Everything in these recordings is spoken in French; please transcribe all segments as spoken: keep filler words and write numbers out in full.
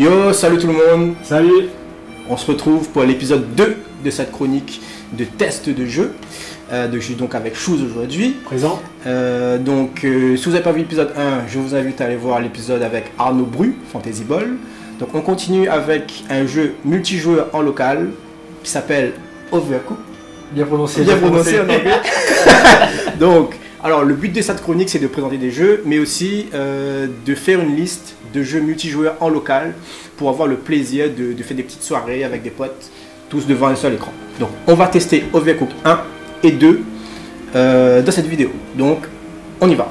Yo, salut tout le monde. Salut. On se retrouve pour l'épisode deux de cette chronique de test de jeu. Euh, de jeu donc avec Chouz aujourd'hui. Présent. Euh, donc euh, si vous n'avez pas vu l'épisode un, je vous invite à aller voir l'épisode avec Arnaud Bru, Fantasy Ball. Donc on continue avec un jeu multijoueur en local qui s'appelle Overcooked. Bien prononcé. Bien prononcé en anglais. Donc, alors le but de cette chronique c'est de présenter des jeux, mais aussi euh, de faire une liste de jeux multijoueurs en local pour avoir le plaisir de, de faire des petites soirées avec des potes, tous devant un seul écran. Donc on va tester Overcooked un et deux euh, dans cette vidéo. Donc on y va.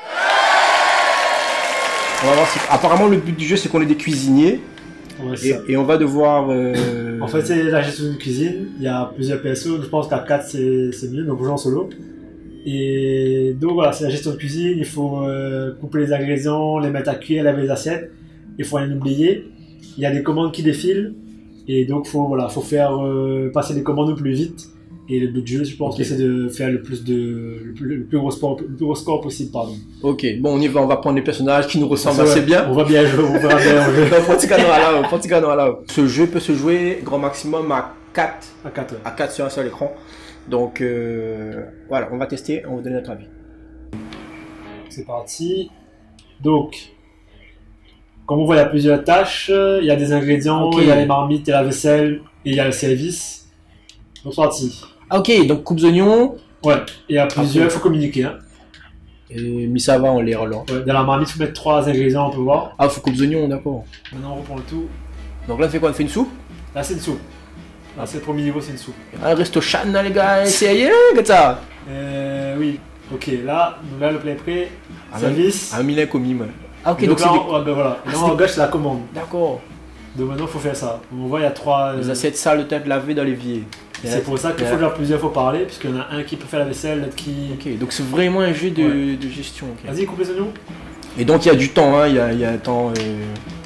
On va voir si... Apparemment le but du jeu c'est qu'on est des cuisiniers. Ouais, et, et on va devoir... Euh... En fait c'est la gestion d'une cuisine, il y a plusieurs P S O, je pense qu'à quatre c'est mieux, donc vous jouez en solo. Et donc voilà, c'est la gestion de cuisine, il faut euh, couper les ingrédients, les mettre à cuire, laver les assiettes, il faut rien oublier. Il y a des commandes qui défilent, et donc faut, voilà, faut faire euh, passer les commandes au plus vite. Et le but du jeu, je pense, okay, c'est de faire le plus de le plus, le plus gros score, le plus gros score possible, pardon. Ok, bon on y va, on va prendre les personnages qui nous ressemblent assez ouais, bien. On va bien jouer, on verra bien jouer. là. Ce jeu peut se jouer grand maximum à quatre, à quatre, ouais. à quatre sur un seul écran. Donc euh, voilà, on va tester, on va donner notre avis. C'est parti. Donc, comme on voit, il y a plusieurs tâches, il y a des ingrédients, okay, il y a les marmites et la vaisselle, et il y a le service. Donc c'est parti. Ah, ok, donc coupes oignons. Ouais, et à plusieurs, il faut communiquer. Hein. Et mis ça va, on les relance. Ouais, dans la marmite, il faut mettre trois ingrédients, on peut voir. Ah, il faut coupes oignons, d'accord. Maintenant, on reprend le tout. Donc là, on fait quoi? On fait une soupe? Là, c'est une soupe. Là, c'est le premier niveau, c'est une soupe. Ah, resto chan, les gars, essayez, comme ça. Euh, oui. Ok, là, donc là, le plat est prêt. Ah, service. Un mille commis, moi. Ah, ok, donc, donc là, c'est. On, ouais, ben voilà. Et là, on engage la commande. D'accord. Donc maintenant, il faut faire ça. On voit, il y a trois. Les euh... assiettes sales de tête lavées dans l'évier. C'est pour ça qu'il faut faire plusieurs fois parler, puisqu'il y en a un qui peut faire la vaisselle, l'autre qui... Ok, donc c'est vraiment un jeu de, ouais, de gestion. Okay. Vas-y, coupe les oignons. Et donc il y a du temps, hein, il y a, il y a un temps... Euh...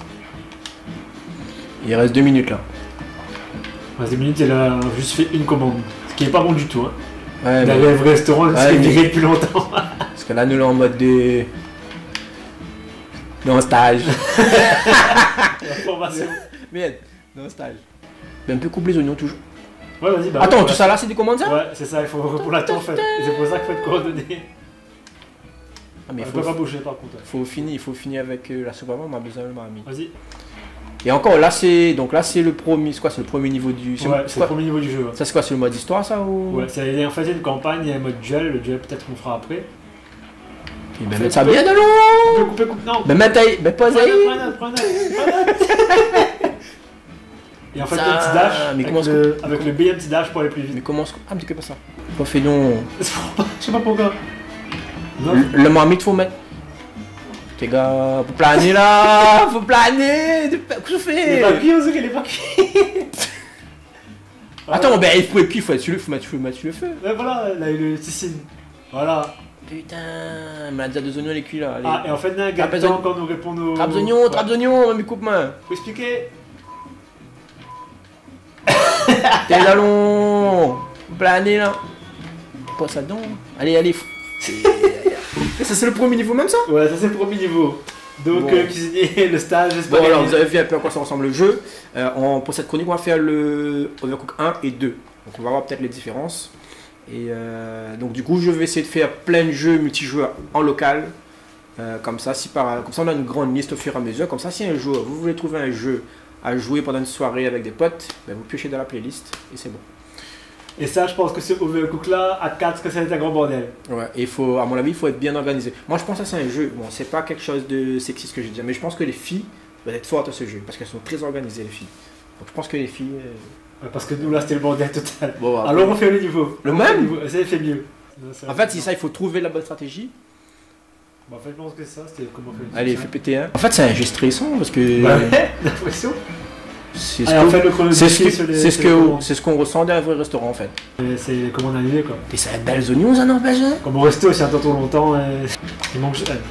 Il reste deux minutes là. Il reste deux minutes et là, on a juste fait une commande. Ce qui est pas bon du tout. Hein. Ouais, il mais... avait un restaurant qui ouais, s'est viré depuis longtemps. Parce que là, nous, là, en mode de... Non, stage. La formation. Bien, non, stage. Mais un peu coupe les oignons toujours. Ouais, vas-y, bah. Attends, ouais, tout ça là, c'est des commandes ça? Ouais, c'est ça, il faut répondre à tout en fait. Et c'est pour ça qu'il faut être coordonné. Ah, mais il faut peut pas bouger par contre. Ouais. Faut finir, il faut finir avec euh, la soupe avant, on a besoin de marmite. Vas-y. Et encore, là c'est. Donc là c'est le premier. C'est quoi? C'est le premier niveau du. Ouais, c'est le premier niveau du jeu. Ouais. Ça c'est quoi? C'est le mode histoire ça ou. Ouais, c'est en fait une campagne, il y a un mode duel, le duel peut-être qu'on fera après. Et ben mettre ça bien de long. On peut couper, coupe, non. Ben mettre aïe, ben pas aïe. Prends un autre, prends un autre, prends un autre. Et en fait, ça... le petit dash, mais avec, le, que... avec le B, un petit dash pour aller plus vite. Mais comment... Ah, mais tu fais pas ça. Pourquoi fais donc... Je sais pas pourquoi. Le, le marmite, faut mettre... Les gars, faut planer là. Faut planer. Qu'est-ce que tu fais? Il est pas cuit, on dirait qu'il est pas cuit. Attends, ben il faut être cuit, il faut, faut, faut, mettre, faut mettre sur le feu. Ouais, voilà, là, il est ici. Voilà. Putain, mais la déjà deux oignons, les cuits là. Allez. Ah, et en fait, là, gagnant quand on répond aux... Trappe d'oignons, ouais. Trappe d'oignons, mais coupe-main. Faut expliquer. T'es là long. Planer là. Pas ça dedans. Allez, allez. Ça c'est le premier niveau même ça? Ouais, ça c'est le premier niveau. Donc bon. euh, cuisinier, le stage, j'espère. Bon alors vous avez vu un peu à quoi ça ressemble le jeu. Euh, on, pour cette chronique on va faire le Overcooked un et deux. Donc on va voir peut-être les différences. Et euh, donc du coup je vais essayer de faire plein de jeux multijoueurs en local. Euh, comme ça, si par, comme ça on a une grande liste au fur et à mesure. Comme ça si un jour vous voulez trouver un jeu à jouer pendant une soirée avec des potes, ben vous piochez dans la playlist et c'est bon. Et ça, je pense que ce Overcooked là, à quatre, que ça va être un grand bordel. Ouais, et il faut, à mon avis, il faut être bien organisé. Moi, je pense que ça, c'est un jeu. Bon, c'est pas quelque chose de sexiste que j'ai dit, mais je pense que les filles doivent être fortes à ce jeu parce qu'elles sont très organisées, les filles. Donc, je pense que les filles. Euh... Ouais, parce que nous, là, c'était le bordel total. Bon, bah, alors, on fait le niveau. Le même Ça, il fait mieux. En fait, c'est ça, il faut trouver la bonne stratégie. Bah, en fait, je pense que c'est ça, c'était comment faire le Allez, fais péter un. En fait, c'est un jeu stressant parce que. Bah, ouais, l'impression. C'est ce qu'on ce ce ce qu'on ressent dans un vrai restaurant en fait. C'est les commandes annulées quoi. Et ça a belles oignons ça n'empêche. Comme au resto si on attend trop longtemps, et... il manque. Vas-y.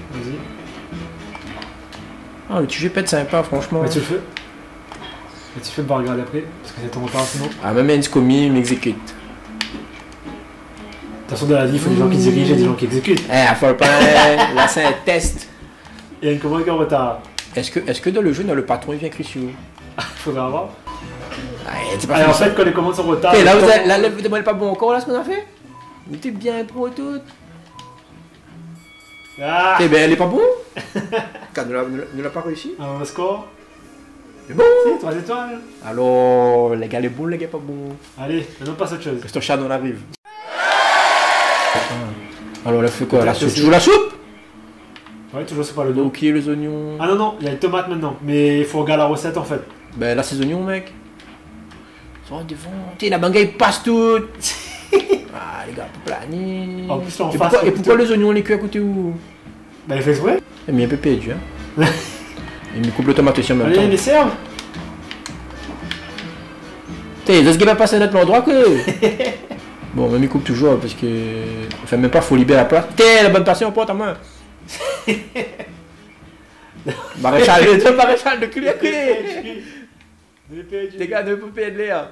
Ah le petit jeu pète sympa franchement. Mais tu le fais. Mais tu fais me regarder après, parce que c'est ton retard sinon. Ah même un commis m'exécute. De toute façon dans la vie il faut des gens qui dirigent et des gens qui exécutent. Eh faut pas. Là c'est un test. Il y a une commande qui est en retard. Est-ce que, est que dans le jeu, dans le patron, il vient écrit sur nous? Faudra voir. Ah, c'est pas Alors, en ça. fait, quand les commandes sont en retard. Hey, là, le vous temps- avez, là, là, vous demandez pas bon encore là ce qu'on a fait? Il était bien pro tout. Ah, Eh ben, elle est pas bon. Car ne l'a- ne l'a- ne l'a pas réussi. alors, le score. C'est bon. Si, trois étoiles. Alors, les gars, les bons, les gars, pas bons. Allez, maintenant, passe à autre chose. Reste chat, on arrive. Alors, là, fait quoi? La Peut-être soupe. aussi. Tu veux la soupe? Ouais, toujours c'est pas le dos. Ok, les oignons. Ah non, non, il y a les tomates maintenant. Mais il faut regarder la recette en fait. Ben là, ces oignons, mec. Ils sont devant. T'sais, la banga, il passe tout. Ah, les gars, pour planer. En plus, là, en Et face, pourquoi, et c'est pourquoi plutôt- les oignons, les cuits à côté où? Bah, il fait exprès. Il m'a un peu perdu, hein. Il me coupe le tomate aussi en même Allez, temps. les serve. T'es, est-ce qu'il va passer à notre endroit que. Bon, même il coupe toujours parce que. Enfin, même pas, faut libérer la place. T'es, la bonne personne, porte à main. Maréchal, les deux maréchal de cul à cul. Les gars, ne peux pas aider là.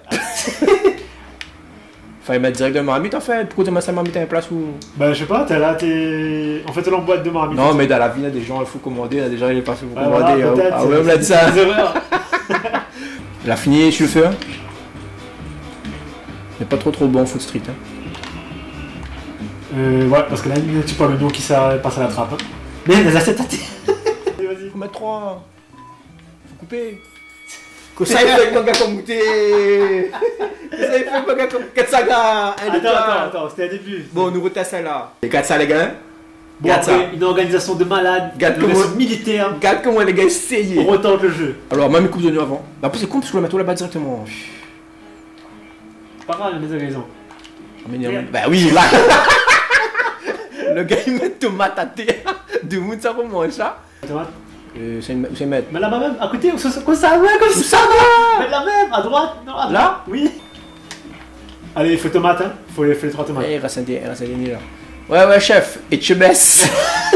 Fallait mettre direct de marmite en fait. Pourquoi tu mets ça marmite à une place où. Bah, je sais pas, t'es là, t'es. En fait, t'es en boîte de marmite. Non, mais dans la vie, il y a des gens, il faut commander. Il y a des gens, il est pas fait pour Ouais, commander. voilà, hein. peut-être, Ah ouais, on c'est- l'a dit ça. c'est des erreurs. Il a fini sur le feu. Hein. Mais pas trop trop bon Food Street. Hein. Euh, ouais, parce que là, tu parles le nom qui ça passe à la trappe. Hein. Mais les assiettes à thé. Allez, vas-y. Faut mettre trois. Faut couper. Que ça il fait un gars comme goûter. Que ça il fait un gars comme Katsaga. Attends, attends, attends, c'était un début. Bon, nous retestons là. Regarde ça les gars. Bon, Regarde ça. après, une organisation de malades, Regarde une comment- organisation militaire, Regarde comment les gars essayent. on retente le jeu. Alors, même une coupe d'oignon avant. Bah, après, c'est con parce que je le mets là-bas directement. C'est pas grave, les ingrédients. Ah, mais non, bah oui, là. Le gars il met tomate à thé. De monde ça comment ça? Tomate. Euh, c'est une- c'est mettre. Mais là-bas même, à côté, comme ça, comme ça, ouais, comme ça, va. Mais là même, à droite, non, à droite. Là? Oui. Allez, il faut tomate, hein. Il faut les, faut les trois tomates. Ouais, il reste un dé, il reste un dé là. Ouais, ouais, chef. Et tu baisses.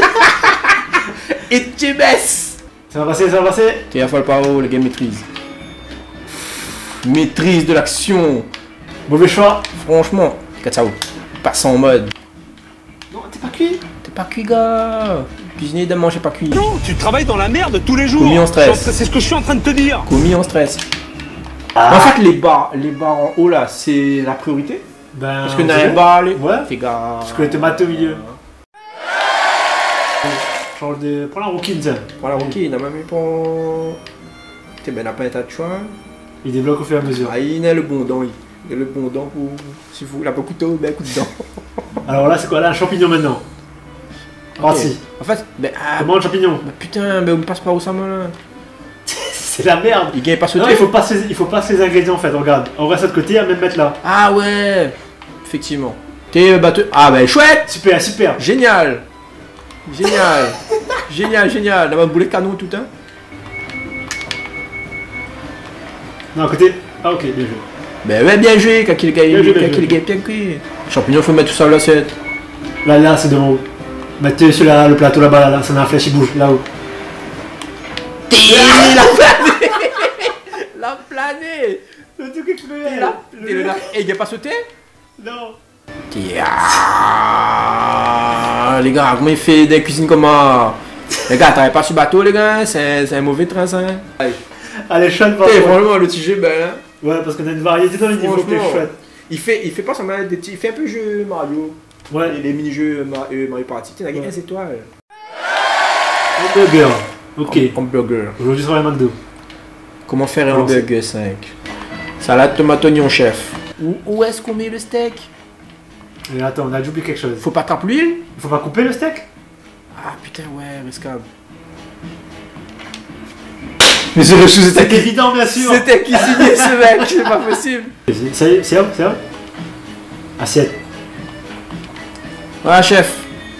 Et tu baisses. Ça va passer, ça va passer. Il va falloir pas haut, le gars maîtrise. Maîtrise de l'action. Mauvais choix. Franchement, Katsao, passe en mode. Non, t'es pas cuit. T'es pas cuit, gars. Cuisiner d'un manger pas cuit. Non, tu travailles dans la merde tous les jours. Commis en stress. C'est ce que je suis en train de te dire. Commis en stress. En fait, les barres, les barres en haut là, c'est la priorité. Ben. Parce que on dans sait. les barres, les. Ouais. T'es gars. Parce que les tomates au milieu. Change de. Prends la rouquine, tiens. Voilà, ok, il n'a même eu pour. T'es ben, n'a pas été de choix. Il débloque au fur et à mesure. Ah, il a le bon dent, il. Il a le bon dent pour. Si vous, il a pas couteau, ben, coup de dent. Alors là, c'est quoi là? Un champignon maintenant. Parti. En fait, ben, ah, Comment le champignon? bah, putain, ben, on passe par où ça, moi là? C'est la merde. Il gagne pas sauter. Non, il faut passer, il faut passer les ingrédients en fait. Regarde, on reste de l'autre côté, à même mettre là. Ah ouais, effectivement. T'es euh, battu. Ah ben chouette. Super, super. Génial. Génial. Génial, génial. Là-bas, boulet de canon tout, hein. Non, à côté. Ah, ok, bien joué. Ben ouais, bien joué, quand il gagne, Bien joué, bien quand il joué. gagne bien cuit. Champignons, faut mettre tout ça à l'assiette. Là, là, c'est devant vous. Mettez sur la- le plateau là-bas, là, là, c'est dans la flèche, il bouge, là-haut. La planée. La planée. Le truc explosé. Et là, et le gars, et il a pas sauté? Non. Ah, les gars, comment il fait des cuisines comment? Les gars, t'arrives pas sur bateau, les gars, c'est c'est un mauvais train, ça. Hein. Allez, chouette, par Hey, contre. franchement, le petit jeu, ben là. Ouais, parce qu'on a une variété dans les niveaux qui est Franchement, chouette. Il fait, il fait pas semblant des petits. Il fait un peu jeu Mario. Ouais. Les, les mini-jeux Mar- euh, Mario Party. Tu sais, il y a Ouais. quinze étoiles. Hamburger. Ok. Hamburger. Aujourd'hui, sur les McDo. Comment faire un Comment hamburger cinq? Salade, tomate, oignon, chef. Où, où est-ce qu'on met le steak? Et attends, on a déjà oublié quelque chose. Faut pas taper l'huile? Il faut pas couper le steak? Ah putain, ouais, risquable. Mais c'est le chou, C'est c'était évident, bien sûr. C'était cuisinier ce mec, c'est pas possible. Ça y est, c'est vrai, c'est vrai. Assiette. Ouais, chef.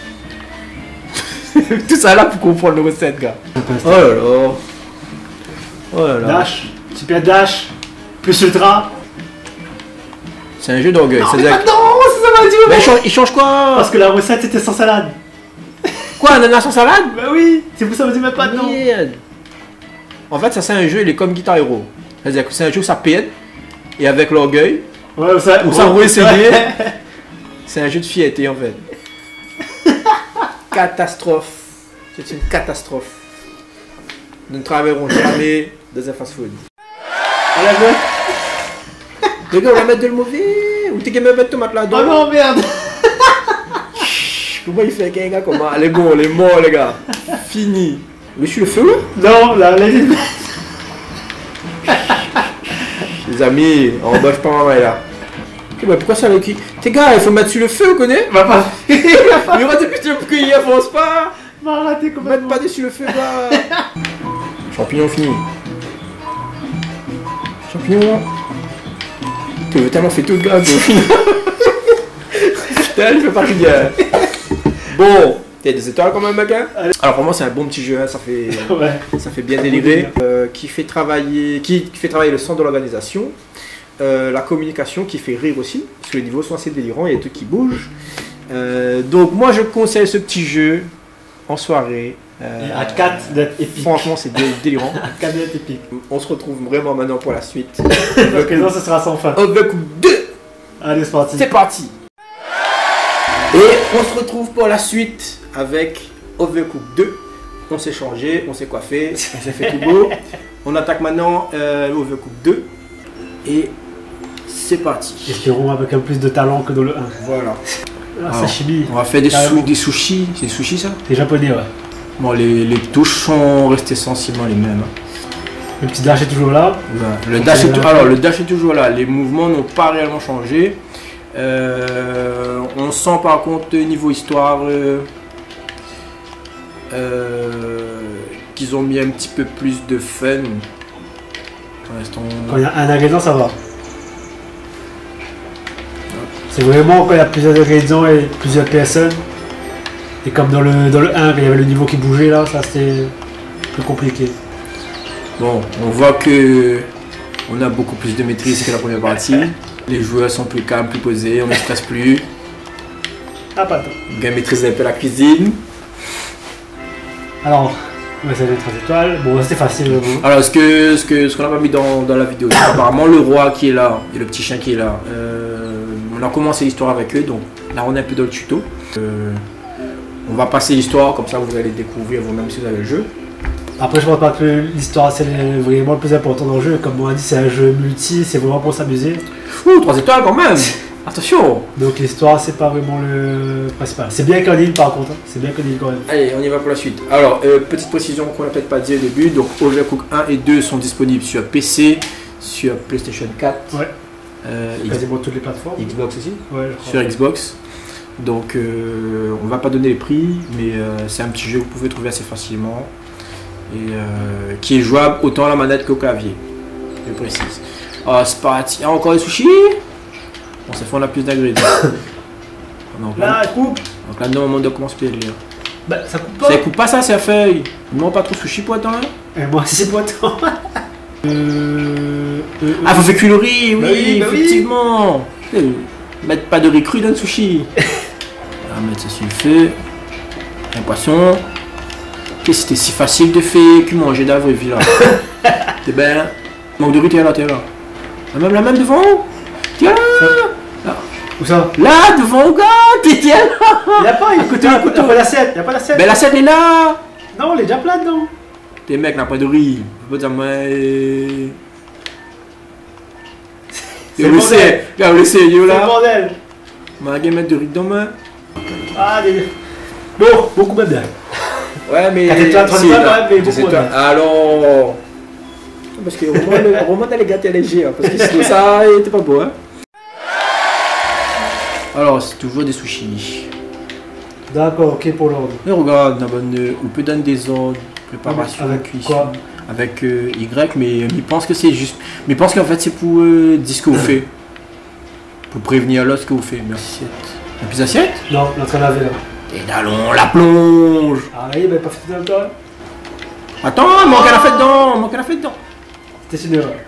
Tout ça là pour comprendre le recette, gars. Oh là là. Oh là là. Dash. Super dash. Plus ultra. C'est un jeu d'orgueil. Non, mais C'est-à-dire pas- non, c'est ça va dire. Mais il change, il change quoi? Parce que la recette était sans salade. Quoi, ananas sans salade? Bah oui, c'est pour ça que vous dit même pas de nom. Merde. En fait, ça c'est un jeu, il est comme Guitar Hero. C'est-à-dire que c'est un jeu où ça pète, et avec l'orgueil, Ouais, ça, ou ça ouais, roule essayer. ouais. C'est un jeu de fierté en fait. Catastrophe. C'est une catastrophe. nous ne travaillerons jamais dans un fast-food. On la veut. Les gars, on va mettre de le mauvais. Ou t'es qu'à mettre de tomate là-dedans. Oh non, merde. Comment il fait qu'un gars comment? Elle est bon, elle est mort, les gars. Fini. Mais je suis le feu? Non, là, là, il Les amis, on bosse pas maman là. Ok, bah pourquoi ça avec qui? T'es gars, il faut mettre sur le feu, on connaît? va pas. Il y aura des putains pour qu'il avance pas. Va rater Mettre complètement. pas dessus le feu, gars. Champignon fini. Champignon. Tu veux tellement fait tout le gars, putain, je fais pas rien. Bon, t'as des étoiles quand même, mec. Hein. Alors pour moi, c'est un bon petit jeu, hein. Ça fait, Ouais. ça fait bien délirer. Euh, qui fait travailler, qui, qui fait travailler le sens de l'organisation, euh, la communication, qui fait rire aussi, parce que les niveaux sont assez délirants, il y a des trucs qui bougent. Euh, donc moi, je conseille ce petit jeu en soirée. Euh, Et à quatre d'être épique. Franchement, c'est dé- délirant. À quatre d'être épique. On se retrouve vraiment maintenant pour la suite. Donc, non, ce sera sans fin. Overcooked deux, Allez, c'est parti. c'est parti. Et on se retrouve pour la suite avec Overcooked deux. On s'est changé, on s'est coiffé, on s'est fait tout beau. On attaque maintenant euh, Overcooked deux. Et c'est parti. Espérons avec un plus de talent que dans le un. Voilà. Ah, Alors, sashimi. On va faire des, Carrément. sou- des sushis. C'est des sushis ça? C'est japonais, ouais. Bon, les, les touches sont restées sensiblement les mêmes. Le petit dash est toujours là. Voilà. Le dash est, alors, le dash est toujours là. Les mouvements n'ont pas réellement changé. Euh, on sent par contre niveau histoire euh, euh, qu'ils ont mis un petit peu plus de fun. Pour l'instant, Quand il y a un ingrédient, ça va. C'est vraiment quand il y a plusieurs ingrédients et plusieurs personnes. Et comme dans le, dans le un, il y avait le niveau qui bougeait là, ça c'était plus compliqué. bon, on voit que on a beaucoup plus de maîtrise que la première partie. Les joueurs sont plus calmes, plus posés, on ne stresse plus. Ah, pas tant. On gagne maîtrise un peu la cuisine. Alors, on va essayer les trois étoiles. Bon, c'était facile. Vraiment. Alors, ce que ce que ce qu'on n'a pas mis dans, dans la vidéo, c'est apparemment le roi qui est là et le petit chien qui est là. Euh, on a commencé l'histoire avec eux, donc là on est un peu dans le tuto. Euh, on va passer l'histoire, comme ça vous allez découvrir vous-même si vous avez le jeu. Après, je pense pas que l'histoire c'est vraiment le plus important dans le jeu. Comme on a dit, c'est un jeu multi, c'est vraiment pour s'amuser. Ouh, trois étoiles quand même. Attention. Donc l'histoire, c'est pas vraiment le principal. C'est bien qu'on dise par contre, hein. C'est bien qu'on dise quand même. Allez, on y va pour la suite. Alors, euh, petite précision qu'on n'a peut-être pas dit au début. Donc, Overcooked un et deux sont disponibles sur P C, sur PlayStation quatre, Ouais. euh, X- Quasiment toutes les plateformes. Xbox aussi. Ouais, je crois. Sur Xbox. Donc euh, on va pas donner les prix, mais euh, c'est un petit jeu que vous pouvez trouver assez facilement et euh, qui est jouable autant à la manette qu'au clavier. Je précise. Ah, c'est parti. Ah, encore des sushis. Bon, ça fait on a plus d'ingrédients. Donc là, Là, coupe. donc là, non, on doit commencer à lire. Bah, ça coupe pas. Ça coupe pas ça, c'est la feuille. Non, pas trop de sushis pour attendre. Et moi, c'est pas tant. euh, euh, Ah, faut faire cuire le riz, oui, Bah oui, bah oui. effectivement. Euh, Mettre pas de riz cru dans le sushi. On va mettre ça sur le feu. Un poisson. Que c'était si facile de faire que manger dans la vraie vie là. C'est bien. Manque de riz, t'es là, t'es là. La même, la même devant. Tiens là. Où ça? Là, devant, gars, t'es tiens là. Y'a pas, il Écoutez, y a écoutez. pas l'assiette, y'a pas l'assiette. Ben la scène est là. Non, elle est déjà pleine, non? T'es mec, n'a pas de riz. Je peux dire, mais. C'est Vous le laissez, bordel. là, vous laissez, yo C'est le là. bordel. On va mettre de riz dans main. Ah, des... Bon, beaucoup même bien. Ouais, mais. quatre étoiles, trois si, étoiles, là, quand même, mais deux beaucoup, étoiles. ouais. Alors. Parce que Roman, le- Roman a les gâtés léger, hein, parce que sinon ça, il était pas beau, hein. Alors, c'est toujours des sushis. D'accord, ok pour l'ordre. Mais regarde, on a bonne- on peut donner des ordres, préparation, Avec cuisson. quoi? Avec euh, Y, mais euh, il pense que c'est juste. Mais il pense qu'en fait, c'est pour euh, dire ce que vous faites. Pour prévenir l'autre ce que vous faites. Merci. La plus assiette? Non, on est en train de laver là. Et allons, la plonge. Ah oui, mais pas fait dans le temps. Attends, il manque à la fête dedans, il manque à la fête dedans. C'était une erreur.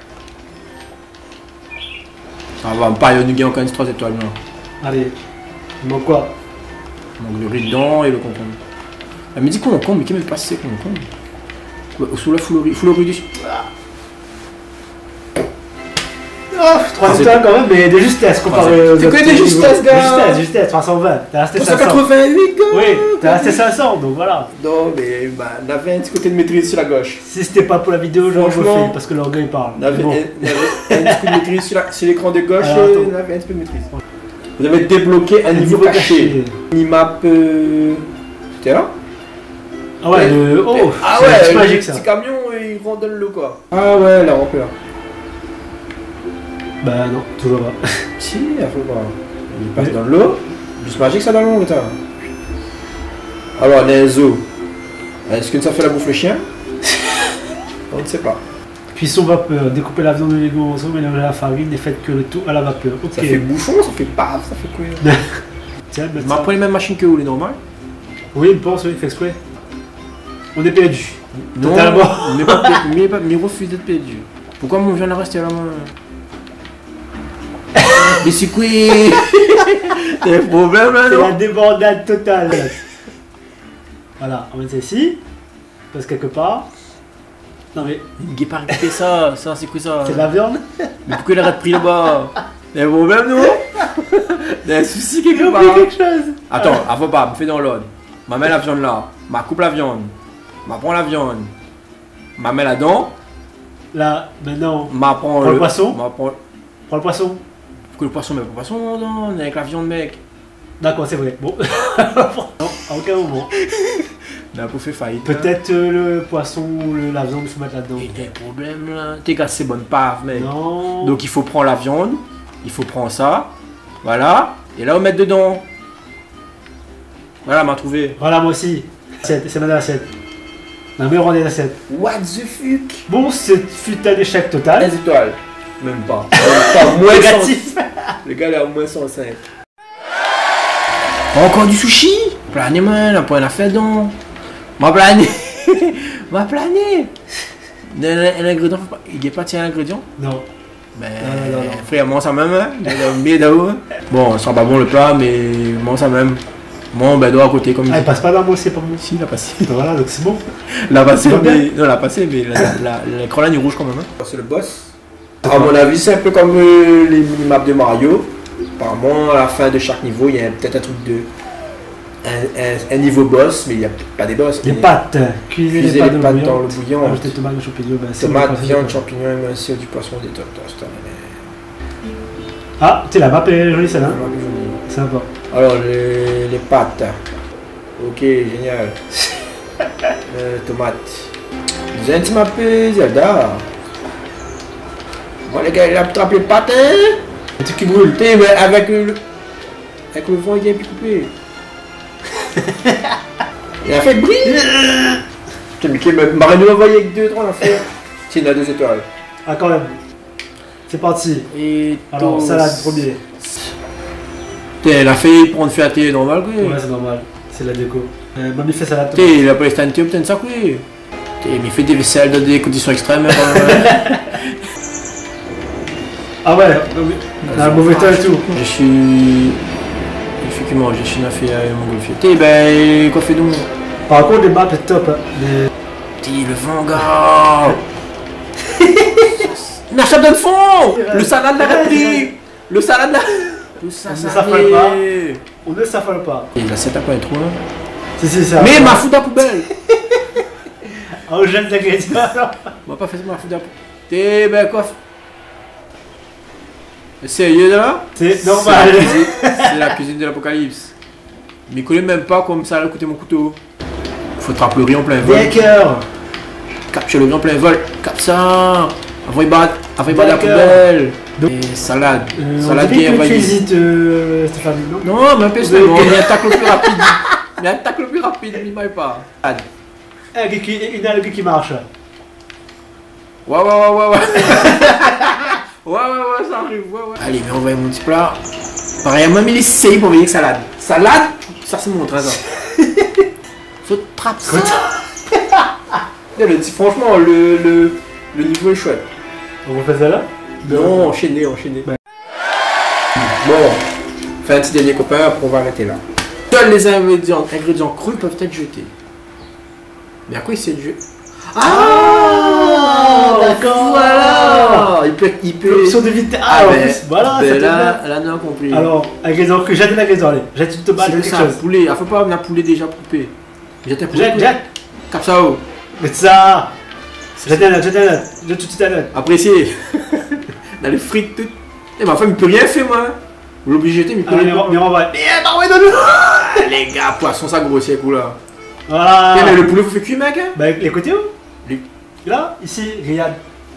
Ça va, pas, il y a encore une trois étoiles, non. Allez, il manque quoi? Il manque le riz dedans et le concombre. Elle me dit concombre, mais qui me passe c'est concombre? Ouais, sous la foule au riz, foule au riz dessus. trois étoiles quand même, mais de justesse comparé aux T'es autres que des niveaux. justesses, gars. De justesse, justesse, trois cent vingt. T'as resté trois cent cinq cents. quatre-vingt-huit, gars. Oui, t'as resté cinq cents, donc voilà. Non, mais bah, on avait un petit côté de maîtrise sur la gauche. Si c'était pas pour la vidéo, j'aurais Franchement, refait parce que l'orgueil parle. On avait, Bon. on avait un petit peu de maîtrise sur la- sur l'écran de gauche, Alors, et attends. on avait un petit peu de maîtrise. Vous avez débloqué un niveau caché. Minimap. Euh... C'était là? Ah ouais, le... oh, Ah c'est ouais, c'est le magique ça. petit camion, il randonne le quoi. Ah ouais, la rampeur. Bah non, toujours pas. Si, il faut pas. Il passe dans l'eau. Juste magique ça dans l'eau, putain. Alors, les zoo. Est-ce que ça fait la bouffe le chien? On ne sait pas. Cuisson vapeur, découper la viande de Lego en morceaux, mélanger la farine et faites que le tout à la vapeur. Ok. Ça fait bouchon, ça fait paf, ça fait quoi? Tiens, Je mettre ça. m'apprends les mêmes machines que vous, les normales. Oui, il pense, oui, il fait exprès. On est perdu. Non, Totalement. mais pas, mais, pas, mais refuse d'être perdu. Pourquoi mon viande reste à la main? Mais c'est quoi? T'as un problème là, C'est la non? débandade totale. Voilà, on met ça ici. Parce que quelque part. Non mais, Il pas récupéré ça, ça c'est quoi ça? c'est de la viande. Mais pourquoi il arrête pris là-bas? T'as un problème, non? T'as un souci J'ai quelque oublié part? quelque chose. Attends, avant pas, me fais dans l'ordre. Ma mets la viande là, ma coupe la viande, ma prend la viande, ma mets là-dedans, Là, maintenant, ma prend Prends le poisson. Ma prend... prends le poisson. Pourquoi le poisson? Mais pas le poisson, non, avec la viande, mec. D'accord, c'est vrai. Bon. Non, à aucun moment. On a pas fait faillite. Peut-être euh, le poisson ou le- la viande, il faut mettre là-dedans. Il y a un problème là. T'es cassé bonne pave, mec. Non. Donc il faut prendre la viande, il faut prendre ça, voilà, et là on met dedans. Voilà, m'a trouvé. Voilà, moi aussi. Assiette, c'est ma assiette. La meilleure rang des assiettes. What the fuck? Bon, ce fut un échec total. Les étoiles. Même pas. Même pas. Moins Négatif. cent. Le gars il est à moins cent cinq. Encore du sushi? Plané, man, la pointe à faire donc. M'a plané. M'a plané. L'ingrédient, il est pas tiens l'ingrédient? Non. Mais Non, non, non. frère, mange ça même, hein. Mais d'où? Bon, ça sent pas bon le plat, mais mange ça même. Mon ben doigt à côté comme il Ah, il dit. passe pas dans moi, c'est pas moi. Si, il a passé. Voilà, donc c'est bon. Il a passé, Pas bien. mais. Non, il a passé, mais la- la- l'écran là il est rouge quand même. Hein. C'est le boss. À mon avis, c'est un peu comme euh, les minimaps de Mario. Apparemment, à la fin de chaque niveau, il y a peut-être un truc de. Un, un- un niveau boss, mais il n'y a peut-être pas des boss. Les mais- pâtes. Cuisez Cuisez les pâtes, les pâtes dans le bouillon. Ajoutez tomates, de champignons, ben, c'est Tomates, bon, c'est viande, bon. champignons, émincés, du poisson, des tomates. Ah, tu sais, la map est jolie celle-là. Sympa. Alors, les, les pâtes. Ok, génial. euh, tomates. Vous avez un petit mappé, Zelda. Bon, les gars, il a attrapé le pâte, hein? Un truc qui brûle. Putain, mais avec le. Avec le vent, il est bien coupé. Il a fait bruit. Putain, Mickey m'aurait dû envoyer avec deux, trois l'affaire. Tiens, il a deux étoiles. Ah, quand même. C'est parti. Et. Alors, toast. salade premier. Putain, il a fait prendre fait à télé normal, quoi. Ouais, c'est normal. C'est de la déco. Euh, mamie fait salade Putain, tomate. il a pas les stand putain de ça, quoi. Putain, mais il fait des vaisselles dans des conditions extrêmes. hein, quand même. Ah ouais, dans un mauvais temps et tout. Je suis. Effectivement, je suis une affaire à montgolfier. T'es ben, quoi fait donc? Par contre, les maps, c'est top. Hein. Mais... T'es le vent, gars! N'achète de fond! Le salade l'a repris! Le salade l'a. Le Ça s'affole pas. On ne s'affole pas. Et la sept à pas trop, hein. Si, si, ça. Mais ma fout à poubelle! Ah, on jette l'agression alors. On va pas faire ma fout à poubelle. T'es ben, quoi? Sérieux là? C'est normal. C'est la cuisine- c'est la cuisine de l'apocalypse. Mais connais même pas comme ça a coûté mon couteau. Faut trapper le riz en plein vol. Baker. Capture le riz en plein vol. Cap ça. Envoie battre. Envoie battre la D'accord. poubelle. Donc- Et salade. Euh, salade on bien dirait que tu envoyée. hésites, euh, Stéphanie, non? Non, mais un peu Oui. seulement. Il y a un tacle le plus rapide. Il y a un tacle le plus rapide. Il m'aille pas. Salade. Un gars qui- Une algue qui marche. Ouais, ouais, ouais, ouais, ouais. Ouais, ouais, ouais, ça arrive. Ouais, ouais. Allez, mais on va mon petit plat. Pareil, même il essaye pour venir salade. Salade, ça c'est mon trésor. Faut trapper ça. Le, franchement, le, le, le niveau est chouette. On refait ça là? Non, enchaîné, enchaîné. Bon, fait un petit dernier copain, après on va arrêter là. Seuls les ingrédients, ingrédients crus peuvent être jetés. Mais à quoi il s'est jeté? Ah, d'accord. Voilà. Il peut, il peut. L'option de vitesse. Ah, Ah, en ben, plus, voilà, ben ça te là, plaît. là, non compris. Alors, ingrédient que jette l'ingrédient, allez. Jette une tomate, c'est quelque ça, chose. poulet. Il faut pas amener un poulet déjà coupé. Jette un poulet. Jette, jette. Comme ça, oh. Mais ça. Jette un autre, jette un autre. Jette tout de suite un autre. Apprécié. Dans les frites, tout. Et ma femme, il peut rien faire, moi. Vous l'obligez de jeter, mais il peut Allez, rien mais faire. mais on va. Mais attends, ouais, donne-nous. Ah, les gars, poisson, ça grossier, coup là. Voilà. Eh, mais le poulet, vous faites cuire, mec, hein? Bah, les côtés où? Les- Là, ici, regarde.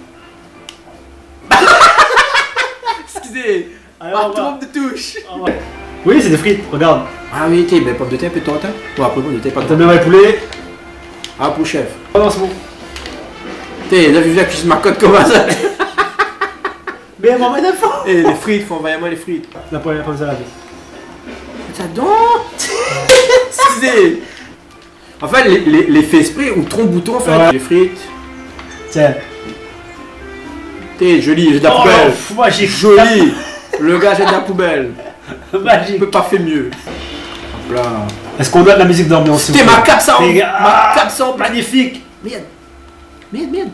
Excusez. Allez, Par on va. trompe de touche. On va. Oui, c'est des frites, regarde. Ah oui, t'es, ben, pomme de terre, un peu de tartin. Bon, après, pomme de terre, pas de T'as tartin. bien le poulet. Ah, pour chef. Oh non, c'est bon. T'es, là, vu la cuisine ma cote comme ça. Mais elle m'en met d'un fond. Et les frites, faut envoyer moi les frites. La pomme, la pomme salade. Ça donc. Excusez. En fait, les, les, les faits esprit ou trompe bouton en fait. Ouais. Les frites. Tiens. T'es joli, j'ai de la Oh, poubelle. pff, magique. Joli. Le gars jette de la poubelle. Je Magique. peux pas faire mieux. Hop là. Est-ce qu'on donne de la musique d'ambiance? s'il T'es vous ma plaît? cape ça en. Les gars, Ma ah, cape ça en plein. magnifique. Merde. Merde, merde.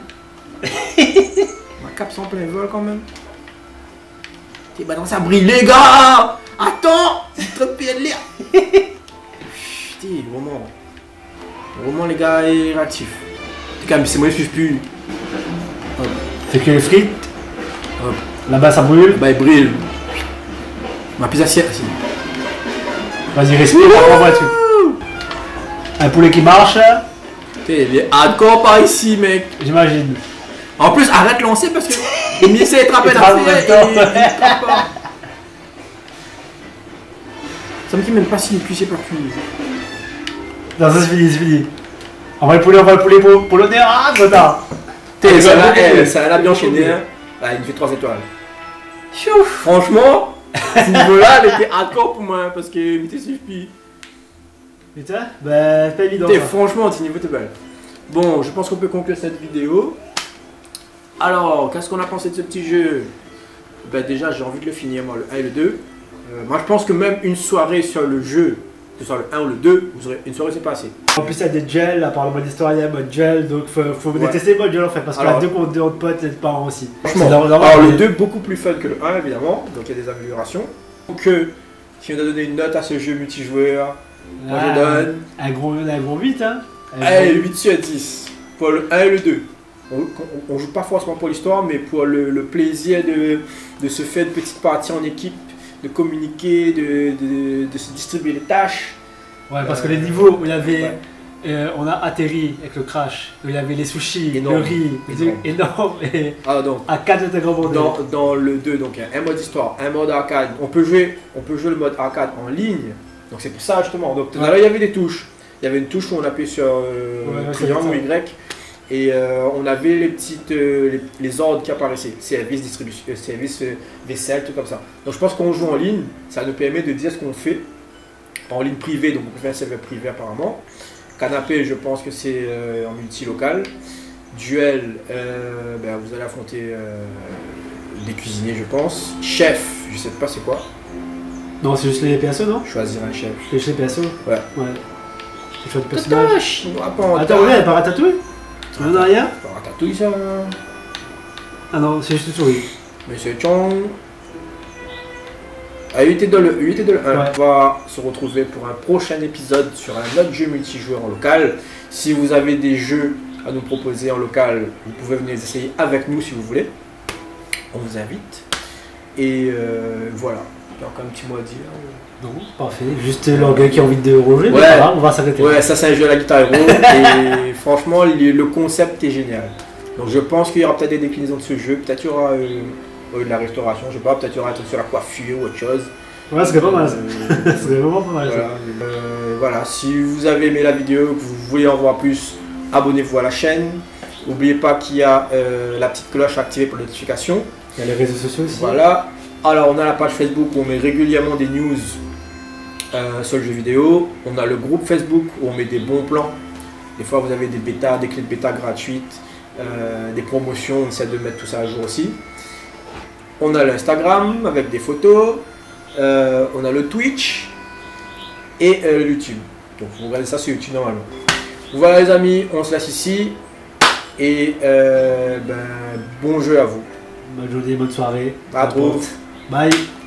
Ma cape ça en plein vol quand même. T'es bah dans ça brille les gars. Attends. C'est trop de pieds de l'air. Putain, vraiment. Vraiment les gars est réactif. En tout cas, c'est moi je suis plus. Fait que les frites. Hop. Là-bas, ça brûle. Bah il brille. Ma pizza assiette. Vas-y, respire, on va le truc. Un poulet qui marche, T'es il est hardcore par ici mec. j'imagine. En plus arrête de lancer parce que il essaie de trapper Il la trappe en fille même et temps. il trappe pas. Ça me dit même pas si il cuit, pas cuit. Non, ça c'est fini, c'est fini. On va le poulet, on va le poulet pour, pour l'honneur. Ah, trop tard. T'es ça Ah, là, beaucoup eh, mieux. ça l'a bien enchaîné. Hein. Ah, il me fait trois étoiles. Franchement, ce niveau-là, elle était hardcore pour moi parce que il m'était suffi. Putain, bah, c'est pas évident. T'es ça. franchement, ce niveau t'es belle. Bon, je pense qu'on peut conclure cette vidéo. Alors, qu'est-ce qu'on a pensé de ce petit jeu? Ben déjà, j'ai envie de le finir, moi, le un et le deux. Euh, moi, je pense que même une soirée sur le jeu, que ce soit le un ou le deux, vous aurez une soirée, c'est pas assez. En plus, il y a des gels, à part le mode histoire, il y a le mode gel, donc faut, faut Ouais. détester le mode gel en fait, parce que Alors- la deux contre deux autres potes, les parents aussi. Franchement, C'est normal, alors le mais- deux, beaucoup plus fun que le un, évidemment, donc il y a des améliorations. Donc, euh, si on doit donner une note à ce jeu multijoueur, moi Ah, je donne Un gros, un gros huit, hein. Un allez, gros- huit sur dix pour le un et le deux. On, on, on joue pas forcément pour l'histoire, mais pour le, le plaisir de, de se faire une petite partie en équipe, de communiquer, de, de, de se distribuer les tâches. Ouais, parce que les niveaux où il y avait. Ouais. euh, on a atterri avec le crash, où il y avait les sushis, Énorme. le riz, les trucs énormes, et Ah, donc, à quatre de grand bordel. dans, dans le deux, donc il y a un mode histoire, un mode arcade. On peut jouer, on peut jouer le mode arcade en ligne. Donc c'est pour ça justement. Donc tout à l'heure, il y avait des touches. Il y avait une touche où on appuyait sur euh, Ouais, ouais, triangle ou c'est ça. Y. Et euh, on avait les petites euh, les, les ordres qui apparaissaient. Service, distribution, euh, service, euh, vaisselle, tout comme ça. Donc je pense qu'on joue en ligne, ça nous permet de dire ce qu'on fait. En ligne privée, donc on peut faire un serveur privé apparemment. Canapé, je pense que c'est euh, en multi-local. Duel, euh, ben, vous allez affronter euh, des cuisiniers, je pense. Chef, je sais pas c'est quoi. Non, c'est juste les P S O, non? Choisir un chef. C'est juste les P S O? Ouais. Ouais. C'est choix de personnage. Tata, chinois, pas en Attends, tas. ouais, elle part à tatouer? Non, non, rien? C'est pas ratatouille ça. Ah non, c'est juste le souris. Monsieur Chong. À huit et deux le huit et deux le un. Ouais. On va se retrouver pour un prochain épisode sur un autre jeu multijoueur en local. Si vous avez des jeux à nous proposer en local, vous pouvez venir les essayer avec nous si vous voulez. On vous invite. Et euh, voilà. Il y a encore un petit mot à dire. Non, parfait. Juste l'orgueil qui a envie de rejoindre. Ouais. mais pas grave, on va s'arrêter. Ouais, ça c'est un jeu à la guitare héros et franchement le le concept est génial. Donc je pense qu'il y aura peut-être des déclinaisons de ce jeu, peut-être il y aura euh, euh, de la restauration, je sais pas, peut-être il y aura un truc sur la coiffure ou autre chose. Ouais, ce serait pas mal. ça. Euh, Ce serait vraiment pas mal. ça. voilà. Euh, voilà, si vous avez aimé la vidéo, que vous voulez en voir plus, abonnez-vous à la chaîne. N'oubliez pas qu'il y a euh, la petite cloche activée pour les notifications. Il y a les réseaux sociaux aussi. Voilà. Alors on a la page Facebook où on met régulièrement des news euh, sur le jeu vidéo. On a le groupe Facebook où on met des bons plans. Des fois vous avez des bêtas, des clés de bêta gratuites, euh, des promotions, on essaie de mettre tout ça à jour aussi. On a l'Instagram avec des photos. Euh, on a le Twitch et euh, le YouTube. Donc vous regardez ça sur YouTube normalement. Voilà les amis, on se laisse ici Et euh, ben, bon jeu à vous. Bonne journée, bonne soirée. À tous. Bye.